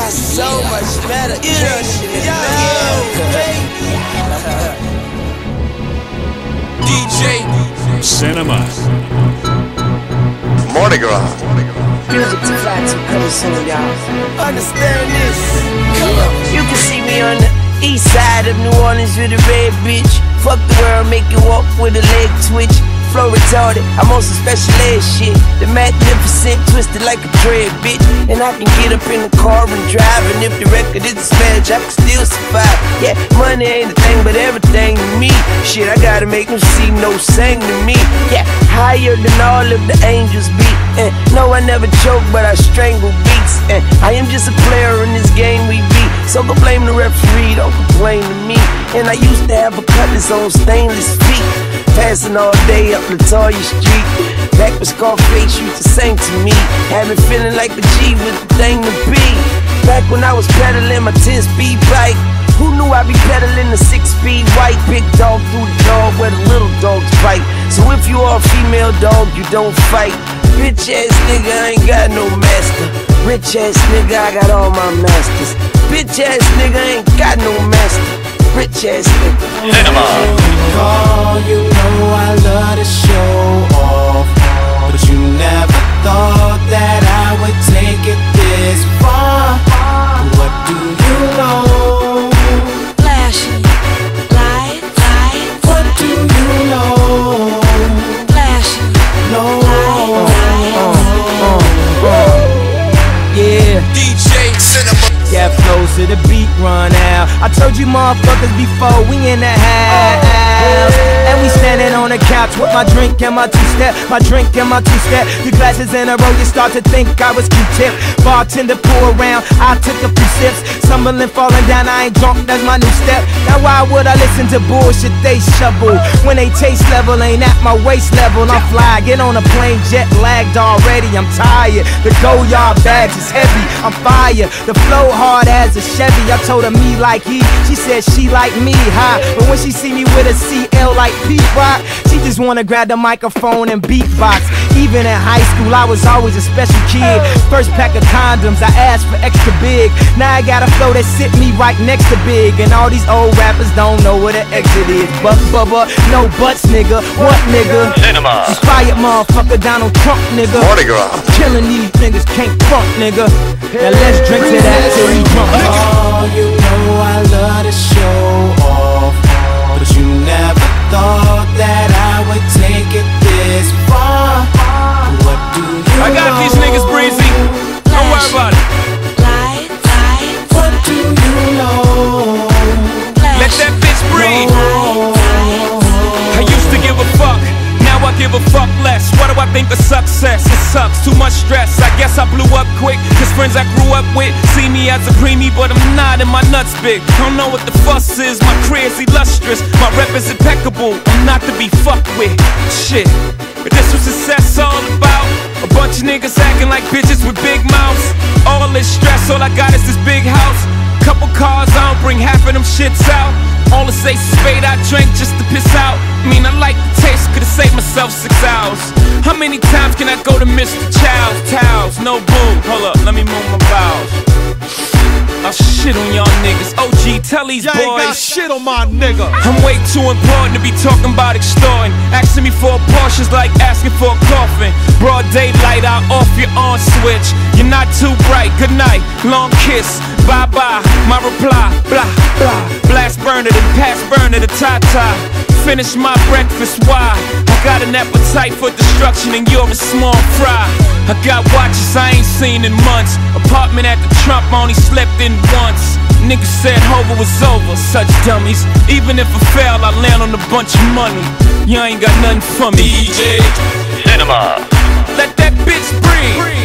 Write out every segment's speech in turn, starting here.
got so much medication. DJ Cinema. Mardi Gras. Music to fly to coming soon, y'all. Understand this. You can see me on the east side of New Orleans with a red bitch. Fuck the world, make you walk with a leg twitch. Flow retarded, I'm on some special ed shit. The magnificent, twisted like a dread, bitch. And I can get up in the car and drive. And if the record is a smash, I can still survive. Yeah, money ain't a thing, but everything to me. Shit, I gotta make them see no sang to me. Yeah, higher than all of the angels be. And no, I never choke, but I strangle beats. And I am just a player in this game we beat. So go blame the referee, don't complain to me. And I used to have a cutlass on stainless feet, passing all day up Latoya Street. Back when Scarface used to sing to me, had me feeling like a G with the thing to be. Back when I was pedaling my 10-speed bike, who knew I'd be pedaling the 6-speed white? Big dog through the dog where the little dogs bite. So if you are a female dog, you don't fight. Bitch ass nigga, I ain't got no master. Rich ass nigga, I got all my masters. Bitch ass nigga, ain't got no master. Rich ass nigga. You know I love to show off, but you never thought that I would take it this far. What do you know? Flashy, light. What do you know? Flashy, No. Yeah, DJ Cinema. Yeah, flows to the beat run out. I told you motherfuckers before, we in the house. And we standing on the couch with my drink and my two-step. My drink and my two-step. Your glasses in a row, you start to think I was Q-tip. Bartender pour around, I took a few sips. Stumbling, falling down, I ain't drunk, that's my new step. Now why would I listen to bullshit they shovel when they taste level ain't at my waist level? I'm fly, get on a plane, jet lagged already, I'm tired. The go-yard bags is heavy, I'm fire. The flow hard as a Chevy. I told her me like he, she said she like me high. But when she see me with a CL like P-Rock, she just wanna grab the microphone and beatbox. Even in high school, I was always a special kid. First pack of condoms, I asked for extra big. Now I got a flow that sit me right next to big. And all these old rappers don't know where the exit is. But Bubba, no buts, nigga. What, nigga? Cinema. Inspired motherfucker, Donald Trump, nigga. Mardi Gras. Killing these niggas, can't front, nigga. Now let's drink to that till we drunk. Oh, you know I love to show off, but you never thought that I would take it this far. What do you know? I got these niggas breezy. Don't worry about it. light. What do you know? Let that bitch breathe. I used to give a fuck, now I give a fuck less. What do I think of success? It sucks, too much stress. I guess I blew up quick, cause friends I grew up with see me as a preemie, but I'm not, and my nuts big. Don't know what the fuss is, my career's illustrious. My rep is impeccable, I'm not to be fucked with. Shit, but this was success all about. A bunch of niggas acting like bitches with big mouths. All this stress, all I got is this big house. Couple cars, I don't bring half of them shits out. All the say spade I drank just to piss out. I mean, I like the taste, could've saved myself 6 hours. How many times can I go to Mr. Child's towels? No boom, hold up, let me move my bowels. I'll shit on y'all niggas. OG, tell these boys. Ain't got shit on my nigga. I'm way too important to be talking about extorting. Asking me for a Porsche's like asking for a coffin. Broad daylight, I'll off your on switch. You're not too bright, good night, long kiss. Bye bye, my reply, blah blah. Blast burner, then pass burner, the ta-ta. Finish my breakfast, why? I got an appetite for destruction and you're a small fry. I got watches I ain't seen in months. Apartment at the Trump, I only slept in once. Niggas said Hova was over, such dummies. Even if I fail, I land on a bunch of money. You ain't got nothing for me. DJ Cinema. Let that bitch breathe.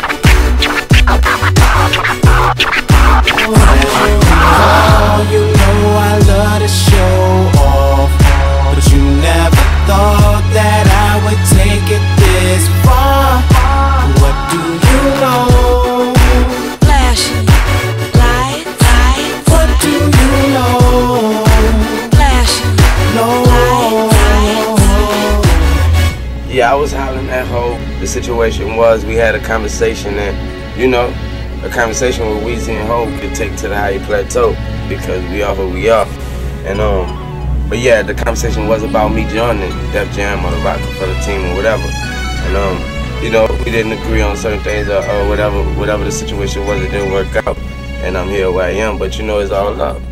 Oh, you know I love to show off, but you never thought that I would take it this far. What do you know? Flashy, light. What do you know? Flashy, No. Yeah, I was hollering at Ho. The situation was we had a conversation and, you know, a conversation with Weezy and Hope could take to the higher plateau because we are who we are. And but yeah, the conversation was about me joining Def Jam or the Rockefeller team or whatever. And you know, we didn't agree on certain things or whatever the situation was. It didn't work out, and I'm here where I am. But you know, it's all love.